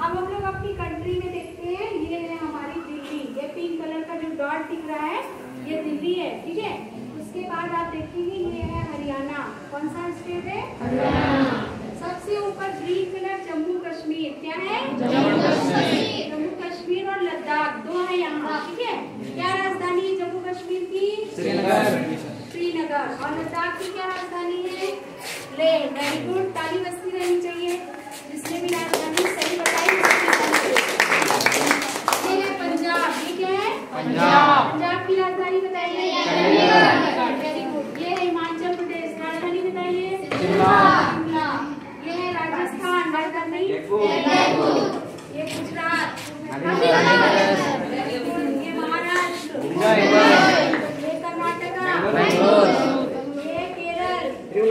अब हम लोग अपनी कंट्री में देखते हैं, ये है हमारी दिल्ली। ये पिंक कलर का जो डॉट दिख रहा है ये दिल्ली है, ठीक है। उसके बाद आप देखेंगे ये है हरियाणा। कौन सा स्टेट है? हरियाणा। सबसे ऊपर ग्रीन कलर जम्मू कश्मीर। क्या है? जम्मू कश्मीर। जम्मू कश्मीर और लद्दाख दो है यहाँ, ठीक है। क्या राजधानी है जम्मू कश्मीर की? श्रीनगर। और लद्दाख की क्या राजधानी है? लेह। वेरी गुड, ताली बजती रहनी चाहिए जिसने भी राजधानी सही बताई। ये है पंजाब। ये क्या है? पंजाब। पंजाब की राजधानी बताइए। Very good. ये है हिमाचल प्रदेश, राजधानी बताइए। शिमला। ये है राजस्थान, राजधानी। ये गुजरात। Very good. ये महाराष्ट्र। ये कर्नाटका। ये केरल।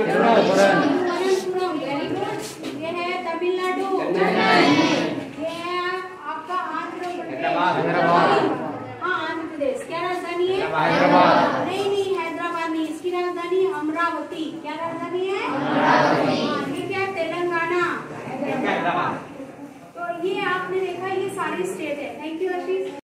Very good. ये है तमिलनाडु। ये है आपका आंध्र प्रदेश। हाँ, आंध्र प्रदेश। क्या राजधानी है? हैदराबाद। नहीं, हैदराबाद नहीं, इसकी राजधानी अमरावती। क्या राजधानी है? हाँ, ये क्या है? तेलंगाना। तो ये आपने देखा, ये सारे स्टेट है। Thank you Ashish.